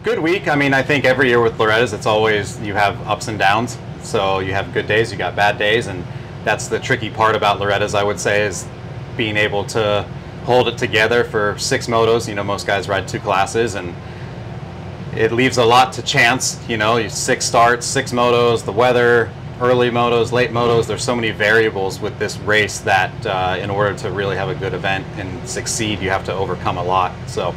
Good week. I mean, I think every year with Loretta's, it's always, you have ups and downs. So you have good days, you got bad days, and that's the tricky part about Loretta's, I would say, is being able to hold it together for 6 motos. You know, most guys ride 2 classes, and it leaves a lot to chance. You know, 6 starts, 6 motos, the weather, early motos, late motos. There's so many variables with this race that in order to really have a good event and succeed, you have to overcome a lot. So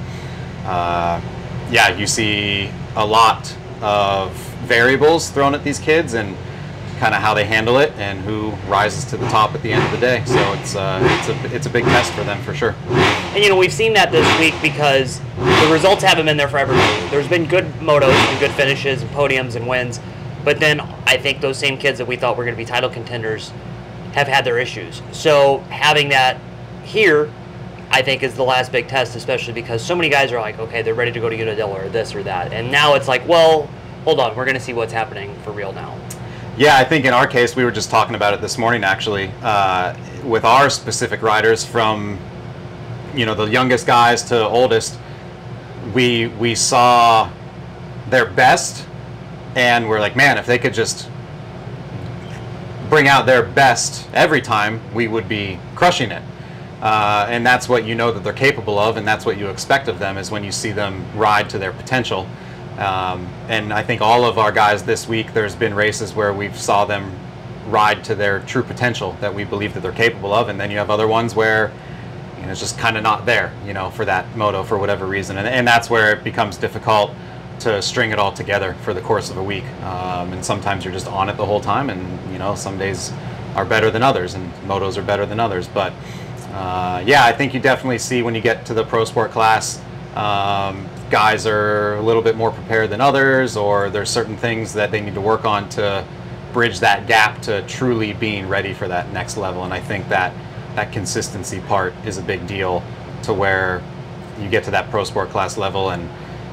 yeah, you see a lot of variables thrown at these kids and kind of how they handle it and who rises to the top at the end of the day. So it's a big test for them for sure. And you know, we've seen that this week because the results haven't been there for everybody. There's been good motos and good finishes and podiums and wins, but then I think those same kids that we thought were going to be title contenders have had their issues. So having that here, I think, is the last big test, especially because so many guys are like, okay, they're ready to go to Unadilla or this or that. And now it's like, well, hold on, we're going to see what's happening for real now. Yeah, I think in our case, we were just talking about it this morning, actually, with our specific riders from, you know, the youngest guys to oldest, we saw their best, and we're like, man, if they could just bring out their best every time, we would be crushing it. And that's what you know that they're capable of, and that's what you expect of them, is when you see them ride to their potential. And I think all of our guys this week, there's been races where we've saw them ride to their true potential that we believe that they're capable of, and then you have other ones where, you know, it's just kind of not there, you know, for that moto for whatever reason, and that's where it becomes difficult to string it all together for the course of a week. And sometimes you're just on it the whole time, and you know, some days are better than others, and motos are better than others. But yeah, I think you definitely see when you get to the pro sport class, guys are a little bit more prepared than others, or there's certain things that they need to work on to bridge that gap to truly being ready for that next level. And I think that that consistency part is a big deal, to where you get to that pro sport class level, and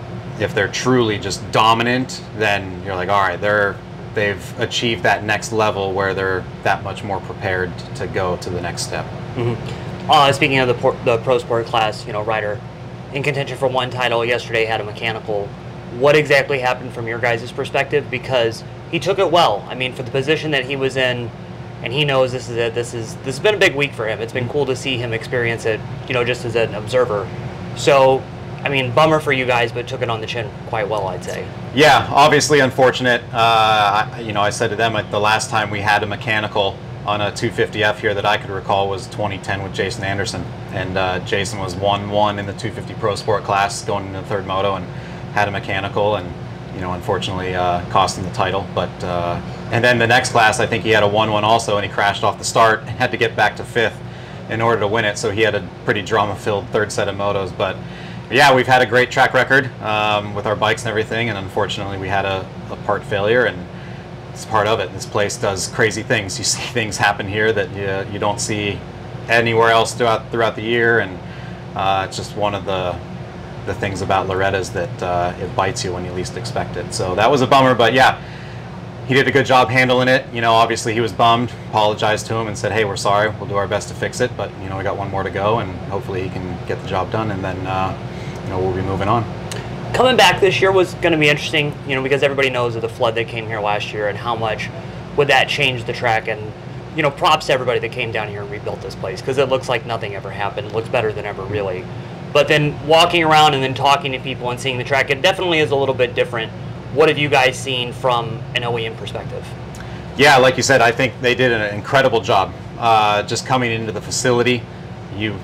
if they're truly just dominant, then you're like, all right, they've achieved that next level where they're that much more prepared to go to the next step. Mm-hmm. Speaking of the pro sport class, you know, rider in contention for 1 title yesterday had a mechanical. What exactly happened from your guys' perspective? Because he took it well. I mean, for the position that he was in, and he knows this is it. This has been a big week for him. It's been cool to see him experience it, you know, just as an observer. So, I mean, bummer for you guys, but took it on the chin quite well, I'd say. Yeah, obviously unfortunate. You know, I said to them, like, the last time we had a mechanical on a 250F here that I could recall was 2010 with Jason Anderson, and Jason was 1-1 in the 250 Pro Sport class going into the 3rd moto, and had a mechanical, and you know, unfortunately cost him the title. But and then the next class, I think he had a 1-1 also, and he crashed off the start and had to get back to 5th in order to win it. So he had a pretty drama-filled 3rd set of motos. But yeah, we've had a great track record with our bikes and everything, and unfortunately we had a part failure, and it's part of it. This place does crazy things. You see things happen here that you don't see anywhere else throughout the year, and it's just one of the things about Loretta's that it bites you when you least expect it. So that was a bummer, but yeah, he did a good job handling it. You know, obviously he was bummed, apologized to him and said, hey, we're sorry, we'll do our best to fix it, but you know, we got 1 more to go, and hopefully he can get the job done, and then you know, we'll be moving on. Coming back this year was going to be interesting, you know, because everybody knows of the flood that came here last year and how much would that change the track. And, you know, props to everybody that came down here and rebuilt this place, because it looks like nothing ever happened. It looks better than ever, really. But then walking around and then talking to people and seeing the track, it definitely is a little bit different. What have you guys seen from an OEM perspective? Yeah, like you said, I think they did an incredible job. Just coming into the facility, you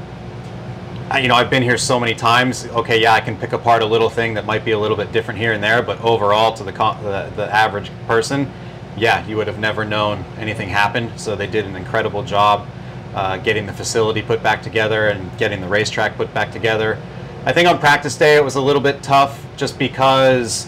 know, I've been here so many times. Okay, yeah, I can pick apart a little thing that might be a little bit different here and there, but overall, to the average person, yeah, you would have never known anything happened. So they did an incredible job getting the facility put back together and getting the racetrack put back together. I think on practice day it was a little bit tough, just because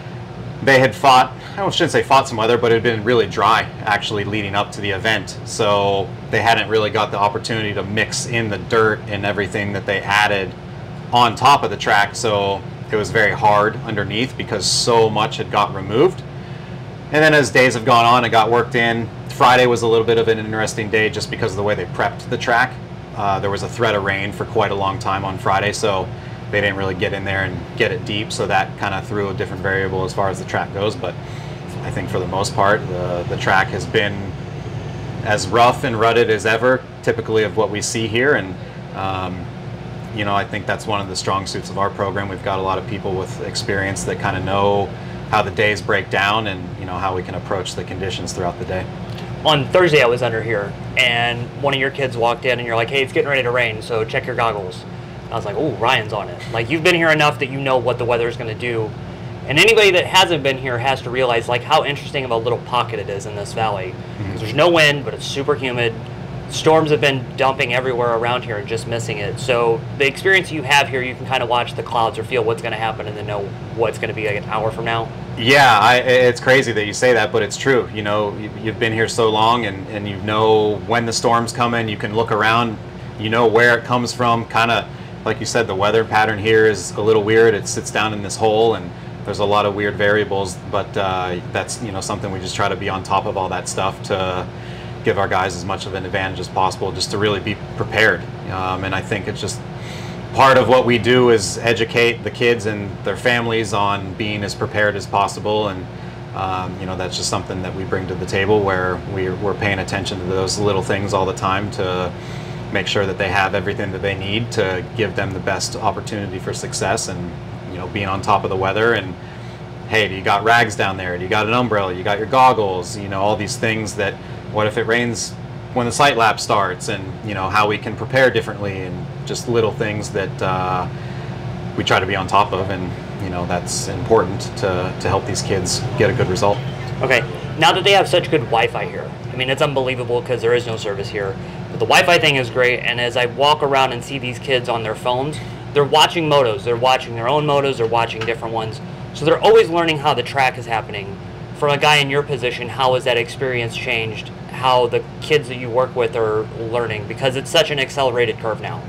they had fought, I shouldn't say fought some weather, but it had been really dry actually leading up to the event. So they hadn't really got the opportunity to mix in the dirt and everything that they added on top of the track. So it was very hard underneath because so much had got removed. And then as days have gone on, it got worked in. Friday was a little bit of an interesting day just because of the way they prepped the track. There was a threat of rain for quite a long time on Friday, so they didn't really get in there and get it deep, so that kind of threw a different variable as far as the track goes. But I think for the most part, the track has been as rough and rutted as ever, typically of what we see here. And you know, I think that's one of the strong suits of our program. We've got a lot of people with experience that kind of know how the days break down, and you know, how we can approach the conditions throughout the day. On Thursday I was under here, and one of your kids walked in and you're like, hey, it's getting ready to rain, so check your goggles. And I was like, oh, Ryan's on it. Like, you've been here enough that you know what the weather's going to do. And anybody that hasn't been here has to realize like how interesting of a little pocket it is in this valley. Because there's no wind, but it's super humid. Storms have been dumping everywhere around here and just missing it. So the experience you have here, you can kind of watch the clouds or feel what's going to happen and then know what's going to be like an hour from now. Yeah, it's crazy that you say that, but it's true. You know, you've been here so long, and you know when the storm's coming. You can look around, you know where it comes from. Kind of like you said, the weather pattern here is a little weird. It sits down in this hole, and there's a lot of weird variables, but that's, you know, something we just try to be on top of all that stuff to give our guys as much of an advantage as possible, just to really be prepared. And I think it's just part of what we do is educate the kids and their families on being as prepared as possible. And you know, that's just something that we bring to the table, where we're paying attention to those little things all the time to make sure that they have everything that they need to give them the best opportunity for success. And you know, being on top of the weather, and hey, do you got rags down there? Do you got an umbrella? You got your goggles? You know, all these things that, what if it rains when the sight lap starts? And you know, how we can prepare differently, and just little things that we try to be on top of. And you know, that's important to help these kids get a good result. Okay, now that they have such good Wi-Fi here, I mean, it's unbelievable because there is no service here, but the Wi-Fi thing is great. And as I walk around and see these kids on their phones, they're watching motos, they're watching their own motos, they're watching different ones. So they're always learning how the track is happening. From a guy in your position, how has that experience changed how the kids that you work with are learning? Because it's such an accelerated curve now.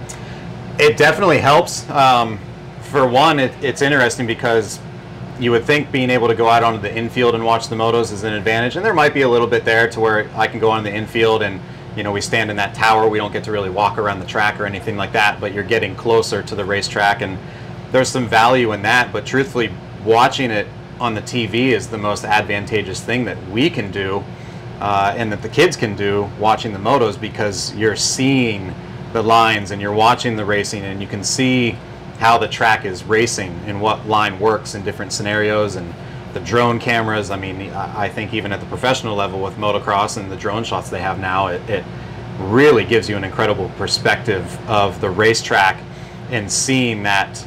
It definitely helps. For one, it's interesting because you would think being able to go out onto the infield and watch the motos is an advantage, and there might be a little bit there to where I can go on the infield and, you know, we stand in that tower. We don't get to really walk around the track or anything like that, but you're getting closer to the racetrack, and there's some value in that. But truthfully, watching it on the TV is the most advantageous thing that we can do, and that the kids can do watching the motos, because you're seeing the lines and you're watching the racing, and you can see how the track is racing and what line works in different scenarios. And the drone cameras, I mean, I think even at the professional level with motocross and the drone shots they have now, it really gives you an incredible perspective of the racetrack, and seeing that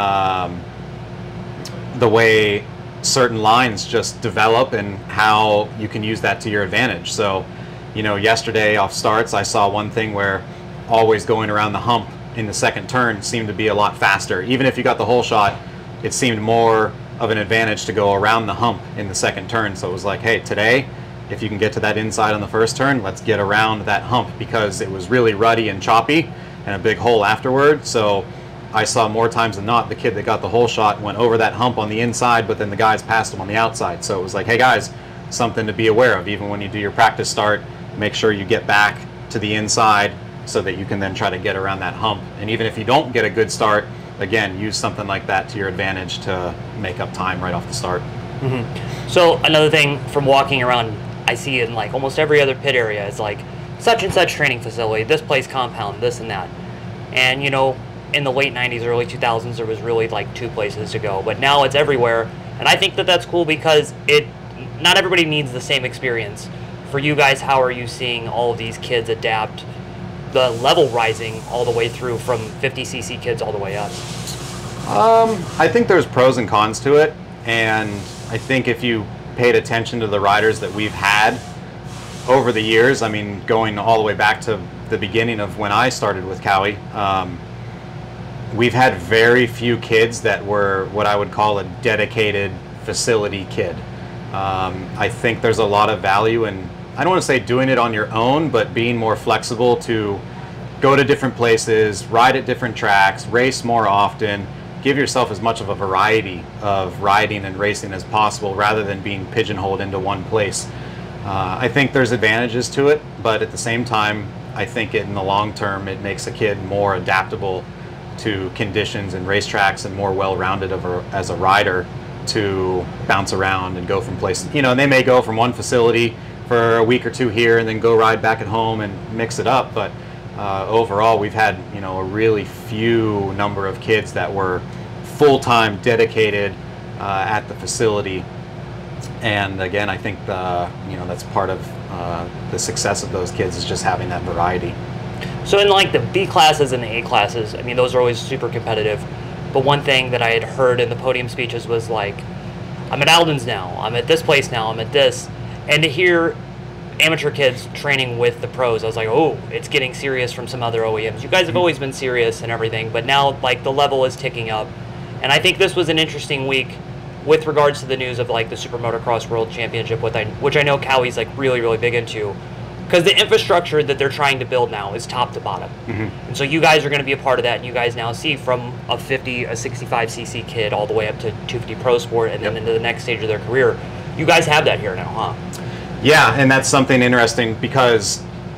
the way certain lines just develop and how you can use that to your advantage. So, you know, yesterday off starts, I saw one thing where always going around the hump in the second turn seemed to be a lot faster. Even if you got the whole shot, it seemed more of an advantage to go around the hump in the second turn. So it was like, hey, today, if you can get to that inside on the first turn, let's get around that hump, because it was really ruddy and choppy and a big hole afterward. So I saw more times than not the kid that got the whole shot went over that hump on the inside, but then the guys passed him on the outside. So it was like, hey guys, something to be aware of. Even when you do your practice start, make sure you get back to the inside so that you can then try to get around that hump. And even if you don't get a good start, again, use something like that to your advantage to make up time right off the start. So another thing from walking around, I see in like almost every other pit area is like such and such training facility, this place compound, this and that. And you know, in the late 90s, early 2000s, there was really like 2 places to go, but now it's everywhere. And I think that that's cool, because not everybody needs the same experience. For you guys, how are you seeing all of these kids adapt, the level rising all the way through from 50cc kids all the way up? I think there's pros and cons to it, and I think if you paid attention to the riders that we've had over the years, I mean, going all the way back to the beginning of when I started with Cowie, we've had very few kids that were what I would call a dedicated facility kid. I think there's a lot of value in, I don't want to say doing it on your own, but being more flexible to go to different places, ride at different tracks, race more often, give yourself as much of a variety of riding and racing as possible, rather than being pigeonholed into one place. I think there's advantages to it, but at the same time, I think in the long term, it makes a kid more adaptable to conditions and racetracks and more well-rounded as a rider to bounce around and go from place. You know, and they may go from one facility for a week or two here and then go ride back at home and mix it up. But overall, we've had, you know, a really few number of kids that were full-time dedicated at the facility. And again, I think you know, that's part of the success of those kids, is just having that variety. So in like the B classes and the A classes, I mean, those are always super competitive. But one thing that I had heard in the podium speeches was like, I'm at Alden's now, I'm at this place now, I'm at this. And to hear amateur kids training with the pros, I was like, oh, it's getting serious from some other OEMs. You guys have always been serious and everything, but now like the level is ticking up. And I think this was an interesting week with regards to the news of like the Super Motocross World Championship, which I know Cowie's like really, really big into. Because the infrastructure that they're trying to build now is top to bottom. And so you guys are going to be a part of that, and you guys now see from a 65cc kid all the way up to 250 Pro Sport and then into the next stage of their career. You guys have that here now, huh? Yeah, and that's something interesting because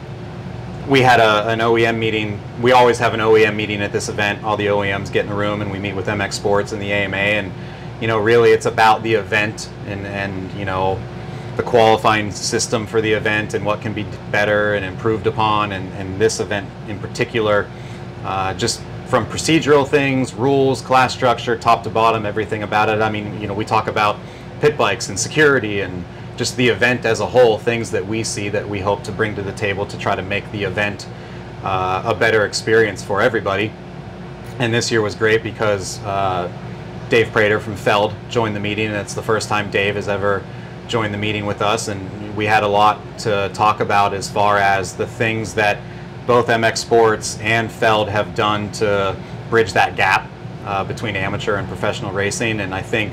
we had an OEM meeting. We always have an OEM meeting at this event. All the OEMs get in a room and we meet with MX Sports and the AMA, and you know, really it's about the event and you know, the qualifying system for the event and what can be better and improved upon, and this event in particular, just from procedural things, rules, class structure, top to bottom, everything about it. I mean, you know, we talk about pit bikes and security and just the event as a whole, things that we see that we hope to bring to the table to try to make the event a better experience for everybody. And this year was great because Dave Prater from Feld joined the meeting, and it's the first time Dave has ever joined the meeting with us, and we had a lot to talk about as far as the things that both MX Sports and Feld have done to bridge that gap between amateur and professional racing. And I think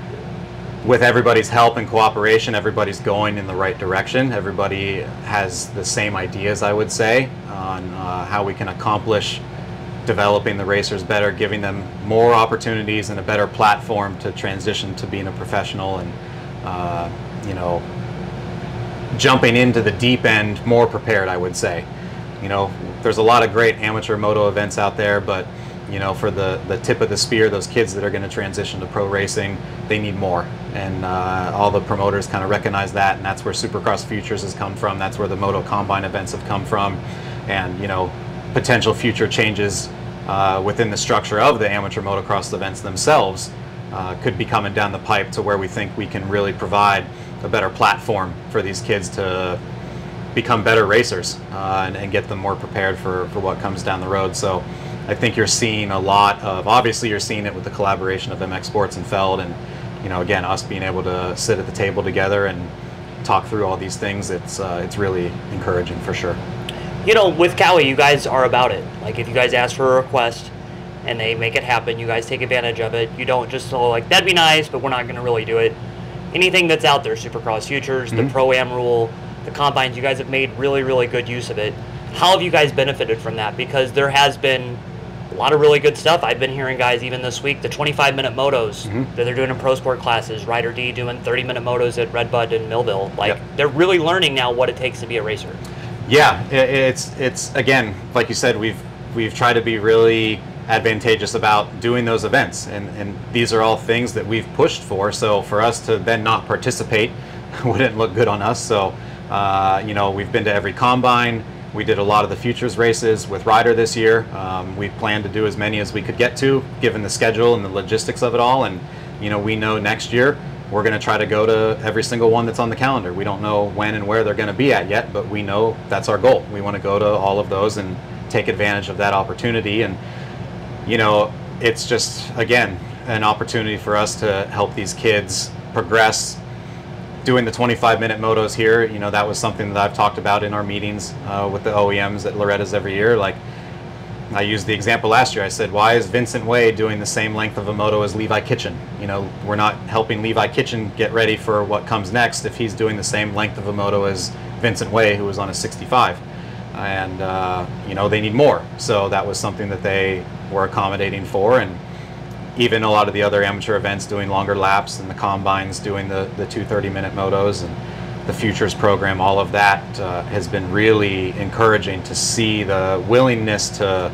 with everybody's help and cooperation, everybody's going in the right direction. Everybody has the same ideas, I would say, on how we can accomplish developing the racers better, giving them more opportunities and a better platform to transition to being a professional, and you know, jumping into the deep end more prepared, I would say. You know, there's a lot of great amateur moto events out there, but you know, for the tip of the spear, those kids that are going to transition to pro racing, they need more. And all the promoters kind of recognize that, and that's where Supercross Futures has come from. That's where the Moto Combine events have come from. And you know, potential future changes within the structure of the amateur motocross events themselves could be coming down the pipe, to where we think we can really provide a better platform for these kids to become better racers and get them more prepared for what comes down the road. So I think you're seeing a lot of, obviously you're seeing it with the collaboration of MX Sports and Feld, and you know, again, us being able to sit at the table together and talk through all these things. It's really encouraging for sure. You know, with Cowie, you guys are about it. Like, if you guys ask for a request and they make it happen, you guys take advantage of it. You don't just go like, that'd be nice, but we're not going to really do it. Anything that's out there, Supercross Futures, the Pro-Am rule, the Combines, you guys have made really, really good use of it. How have you guys benefited from that? Because there has been a lot of really good stuff. I've been hearing guys even this week, the 25-minute motos that they're doing in pro sport classes, Ryder D doing 30-minute motos at Redbud and Millville. Like, they're really learning now what it takes to be a racer. Yeah, it's again, like you said, we've tried to be really advantageous about doing those events, and these are all things that we've pushed for. So for us to then not participate wouldn't look good on us. So you know, we've been to every combine. We did a lot of the futures races with Ryder this year. We planned to do as many as we could get to, given the schedule and the logistics of it all. And you know, we know next year we're going to try to go to every single one that's on the calendar. We don't know when and where they're going to be at yet, but we know that's our goal. We want to go to all of those and take advantage of that opportunity. And you know, it's just, again, an opportunity for us to help these kids progress. Doing the 25-minute motos here, you know, that was something that I've talked about in our meetings with the OEMs at Loretta's every year. Like, I used the example last year. I said, why is Vincent Way doing the same length of a moto as Levi Kitchen? You know, we're not helping Levi Kitchen get ready for what comes next if he's doing the same length of a moto as Vincent Way, who was on a 65. And, you know, they need more. So that was something that they were accommodating for. And even a lot of the other amateur events doing longer laps, and the combines doing the 230-minute motos, and the Futures program, all of that has been really encouraging to see the willingness to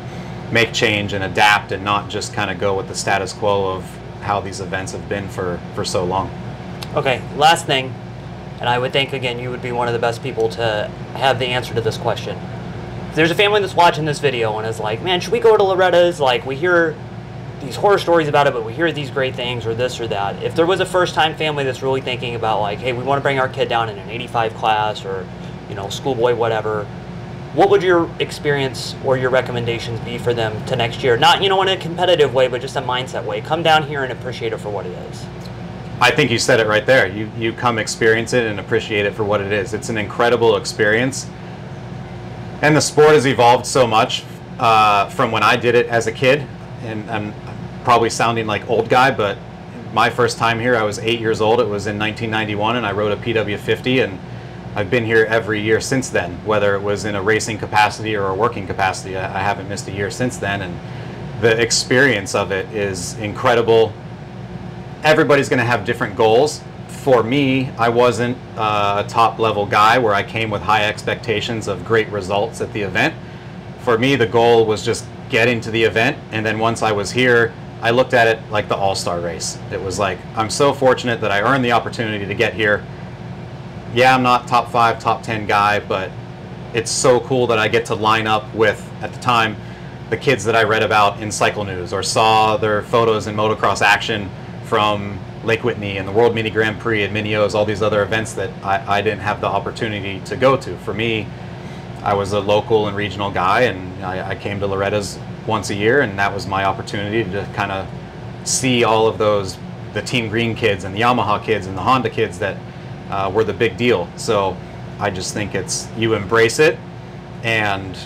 make change and adapt and not just kind of go with the status quo of how these events have been for so long. Okay, last thing, and I would think, again, you would be one of the best people to have the answer to this question. If there's a family that's watching this video and is like, man, should we go to Loretta's? Like, we hear these horror stories about it, but we hear these great things or this or that. If there was a first-time family that's really thinking about, like, hey, we want to bring our kid down in an 85 class or, you know, schoolboy, whatever, what would your experience or your recommendations be for them to next year? Not, you know, in a competitive way, but just a mindset way. Come down here and appreciate it for what it is. I think you said it right there. You come experience it and appreciate it for what it is. It's an incredible experience. And the sport has evolved so much from when I did it as a kid. And I'm probably sounding like old guy, but my first time here, I was 8 years old. It was in 1991, and I rode a PW50, and I've been here every year since then, whether it was in a racing capacity or a working capacity. I haven't missed a year since then, and the experience of it is incredible. Everybody's going to have different goals. For me, I wasn't a top level guy where I came with high expectations of great results at the event. For me, the goal was just get into the event, and then once I was here, I looked at it like the all-star race. It was like, I'm so fortunate that I earned the opportunity to get here. Yeah, I'm not top 5, top 10 guy, but it's so cool that I get to line up with, at the time, the kids that I read about in Cycle News or saw their photos in motocross action from Lake Whitney and the World Mini Grand Prix and Mini-O's, all these other events that I didn't have the opportunity to go to. For me, I was a local and regional guy, and I came to Loretta's once a year, and that was my opportunity to kind of see all of those, the Team Green kids and the Yamaha kids and the Honda kids that were the big deal. So I just think it's, you embrace it, and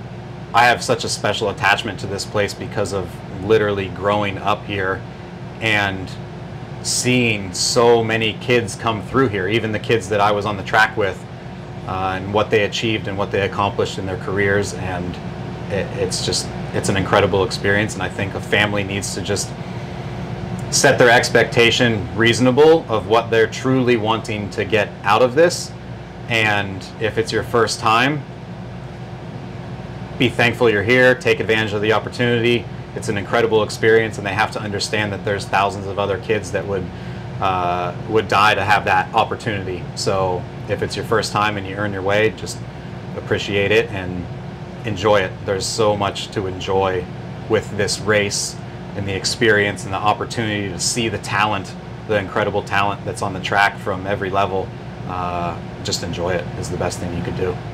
I have such a special attachment to this place because of literally growing up here and seeing so many kids come through here, even the kids that I was on the track with, and what they achieved and what they accomplished in their careers. And it's an incredible experience, and I think a family needs to just set their expectation reasonable of what they're truly wanting to get out of this. And if it's your first time, be thankful you're here, take advantage of the opportunity. It's an incredible experience, and they have to understand that there's thousands of other kids that would die to have that opportunity. So if it's your first time and you earn your way, just appreciate it and enjoy it. There's so much to enjoy with this race and the experience and the opportunity to see the talent, the incredible talent that's on the track from every level. Just enjoy it is the best thing you could do.